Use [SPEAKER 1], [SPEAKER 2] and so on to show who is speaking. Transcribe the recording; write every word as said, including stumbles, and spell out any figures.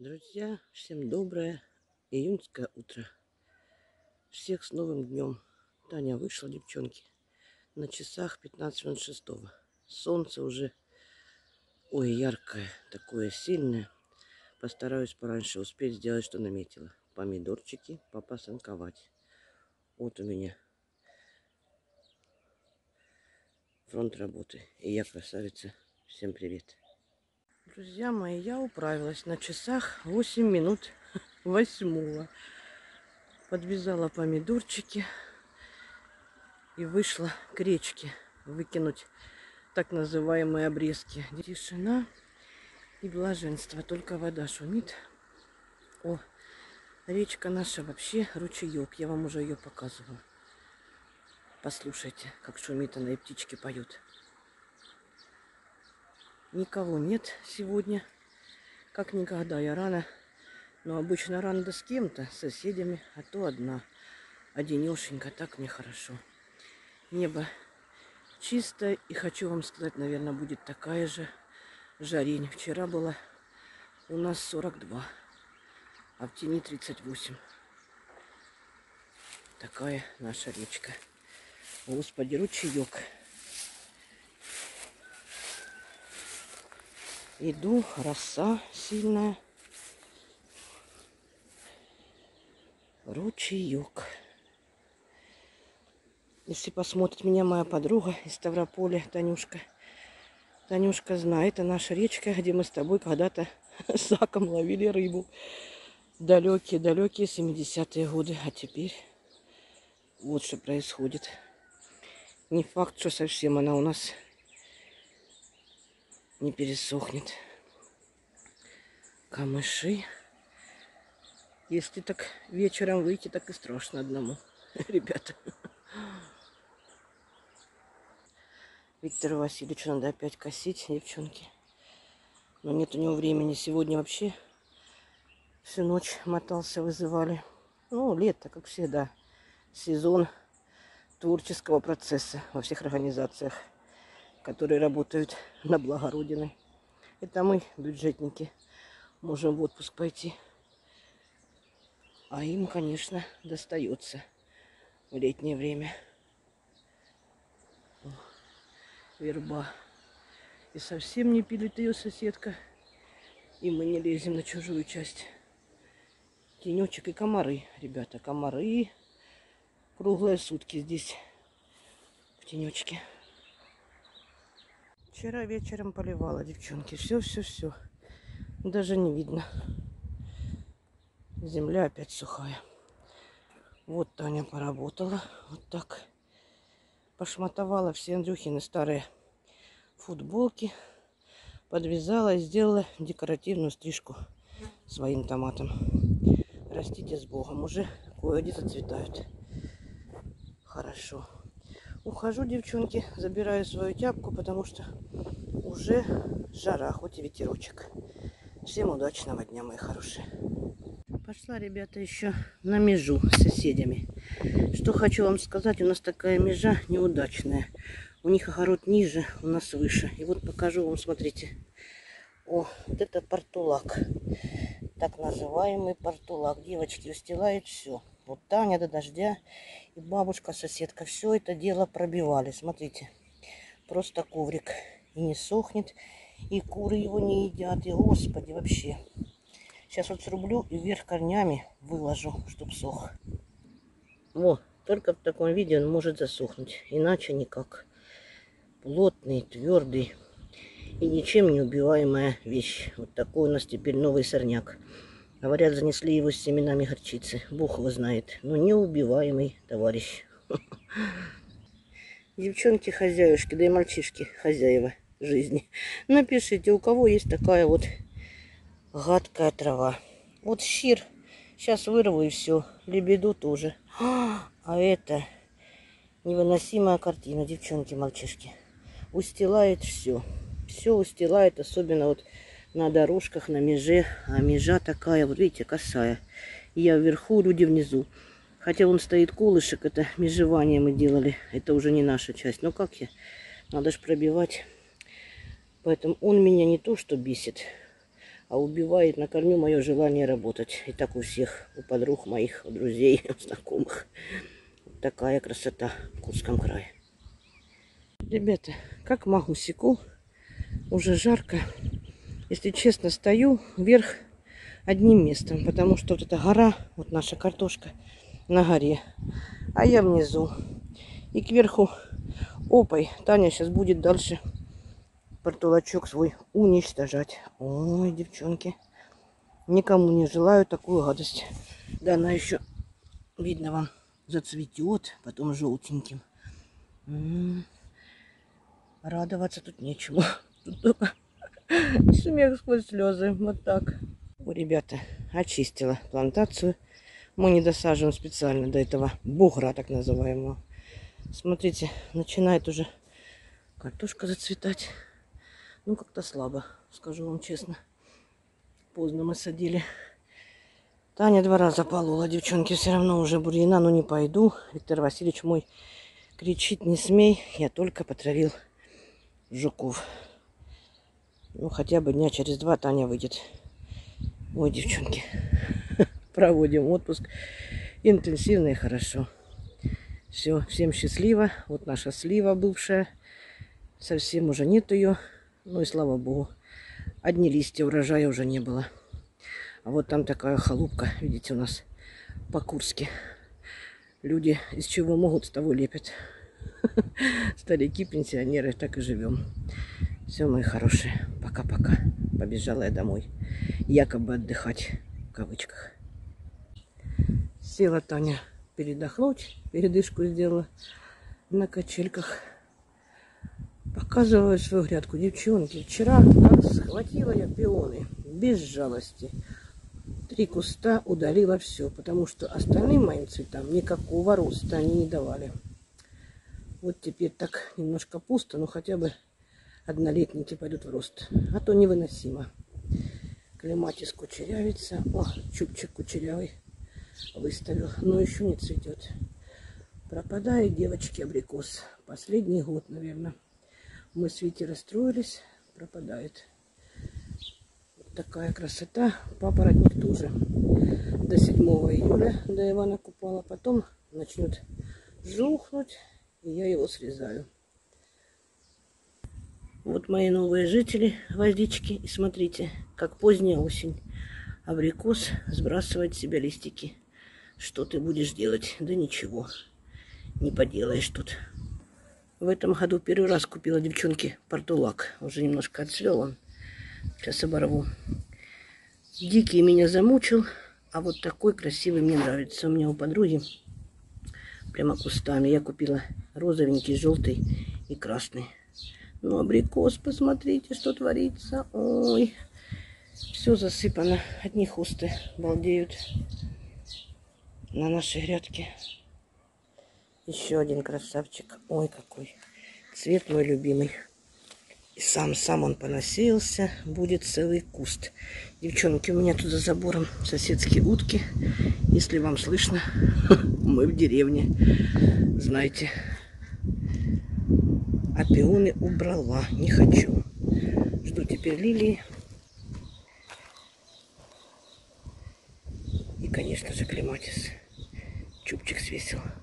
[SPEAKER 1] Друзья, всем доброе июньское утро. Всех с новым днем. Таня вышла, девчонки. На часах пятнадцать минут шестого. Солнце уже, ой, яркое, такое сильное. Постараюсь пораньше успеть сделать, что наметила. Помидорчики попасанковать. Вот у меня фронт работы. И я красавица. Всем привет. Друзья мои, я управилась. На часах восемь минут восьмого. Подвязала помидорчики и вышла к речке выкинуть так называемые обрезки. Тишина и блаженство. Только вода шумит. О, речка наша вообще ручеек. Я вам уже ее показывала. Послушайте, как шумит она и птички поют. Никого нет сегодня. Как никогда я рано. Но обычно рано да с кем-то, с соседями, а то одна. Одинешенька, так мне хорошо. Небо чистое. И хочу вам сказать, наверное, будет такая же жарень. Вчера было у нас сорок два, а в тени тридцать восемь. Такая наша речка. Господи, ручеек. Иду, роса сильная. Ручеек. Если посмотрит меня моя подруга из Ставрополя, Танюшка. Танюшка знает, это наша речка, где мы с тобой когда-то с Заком ловили рыбу. Далекие-далекие семидесятые годы. А теперь вот что происходит. Не факт, что совсем она у нас не пересохнет. Камыши. Если так вечером выйти, так и страшно одному, ребята. Виктору Васильевичу надо опять косить, девчонки. Но нет у него времени. Сегодня вообще всю ночь мотался, вызывали. Ну, лето, как всегда. Сезон творческого процесса во всех организациях, которые работают на благо Родины. Это мы, бюджетники, можем в отпуск пойти. А им, конечно, достается в летнее время. О, верба. И совсем не пилит ее соседка. И мы не лезем на чужую часть. Тенечек и комары, ребята. Комары круглые сутки здесь в тенечке. Вчера вечером поливала, девчонки. Все-все-все. Даже не видно. Земля опять сухая. Вот Таня поработала. Вот так. Пошматовала все Андрюхины старые футболки. Подвязала и сделала декоративную стрижку своим томатом. Растите с Богом. Уже кое-где зацветают. Хорошо. Ухожу, девчонки. Забираю свою тяпку, потому что уже жара, хоть и ветерочек. Всем удачного дня, мои хорошие. Пошла, ребята, еще на межу с соседями. Что хочу вам сказать, у нас такая межа неудачная. У них огород ниже, у нас выше. И вот покажу вам, смотрите. О, вот это портулак. Так называемый портулак. Девочки, устилают все. Вот Таня до дождя и бабушка, соседка. Все это дело пробивали. Смотрите. Просто коврик. И не сохнет. И куры его не едят. И, господи, вообще. Сейчас вот срублю и вверх корнями выложу, чтобы сох. Во, только в таком виде он может засохнуть. Иначе никак. Плотный, твердый и ничем не убиваемая вещь. Вот такой у нас теперь новый сорняк. Говорят, занесли его с семенами горчицы. Бог его знает. Но неубиваемый товарищ. Девчонки хозяюшки, да и мальчишки хозяева жизни. Напишите, у кого есть такая вот гадкая трава. Вот щир. Сейчас вырву и все. Лебеду тоже. А, а это невыносимая картина, девчонки, мальчишки. Устилает все. Все устилает, особенно вот на дорожках, на меже. А межа такая, вот видите, косая. Я вверху, люди внизу. Хотя он стоит колышек, это межевание мы делали. Это уже не наша часть. Но как я? Надо же пробивать. Поэтому он меня не то что бесит, а убивает на корню мое желание работать. И так у всех, у подруг моих, у друзей, у знакомых. Вот такая красота в Курском крае. Ребята, как могу секу, уже жарко. Если честно, стою вверх одним местом, потому что вот эта гора, вот наша картошка на горе, а я внизу. И кверху опой Таня сейчас будет дальше портулачок свой уничтожать. Ой, девчонки, никому не желаю такую гадость. Да она еще, видно вам, зацветет, потом желтеньким. М-м-м. Радоваться тут нечему. Тут только смех сквозь слезы. Вот так. О, ребята, очистила плантацию. Мы не досаживаем специально до этого бугра, так называемого. Смотрите, начинает уже картошка зацветать. Ну, как-то слабо, скажу вам честно. Поздно мы садили. Таня два раза полола, девчонки, все равно уже бурьяна, но не пойду. Виктор Васильевич мой кричит: не смей, я только потравил жуков. Ну, хотя бы дня через два Таня выйдет. Ой, девчонки, проводим отпуск интенсивно и хорошо. Все, всем счастливо. Вот наша слива бывшая. Совсем уже нет ее. Ну и слава богу. Одни листья, урожая уже не было. А вот там такая халупка, видите, у нас по-курски. Люди из чего могут, с того лепят. Старики, пенсионеры, так и живем. Все, мои хорошие, пока-пока. Побежала я домой. Якобы отдыхать, в кавычках. Села Таня передохнуть, передышку сделала на качельках. Показываю свою грядку. Девчонки, вчера как схватила я пионы, без жалости. Три куста удалила все, потому что остальным моим цветам никакого роста они не давали. Вот теперь так немножко пусто, но хотя бы однолетники пойдут в рост. А то невыносимо. Клематис кучерявится. О, чубчик кучерявый выставил, но еще не цветет. Пропадает, девочки, абрикос. Последний год, наверное. Мы с Витей расстроились, пропадает. Вот такая красота. Папоротник тоже. До седьмого июля, до Ивана Купала. Потом начнет жухнуть, и я его срезаю. Вот мои новые жители водички. И смотрите, как поздняя осень. Абрикос сбрасывает с себя листики. Что ты будешь делать? Да ничего. Не поделаешь тут. В этом году первый раз купила, девчонки, портулак. Уже немножко отцвел он. Сейчас оборву. Дикий меня замучил. А вот такой красивый мне нравится. У меня у подруги прямо кустами. Я купила розовенький, желтый и красный. Ну, абрикос, посмотрите, что творится. Ой, все засыпано. Одни хусты балдеют на нашей грядке. Еще один красавчик. Ой, какой цвет мой любимый. И сам, сам он поносился. Будет целый куст. Девчонки, у меня тут за забором соседские утки. Если вам слышно, мы в деревне. Знаете. А пионы убрала. Не хочу. Жду теперь лилии. И, конечно же, клематис. Чубчик свесил.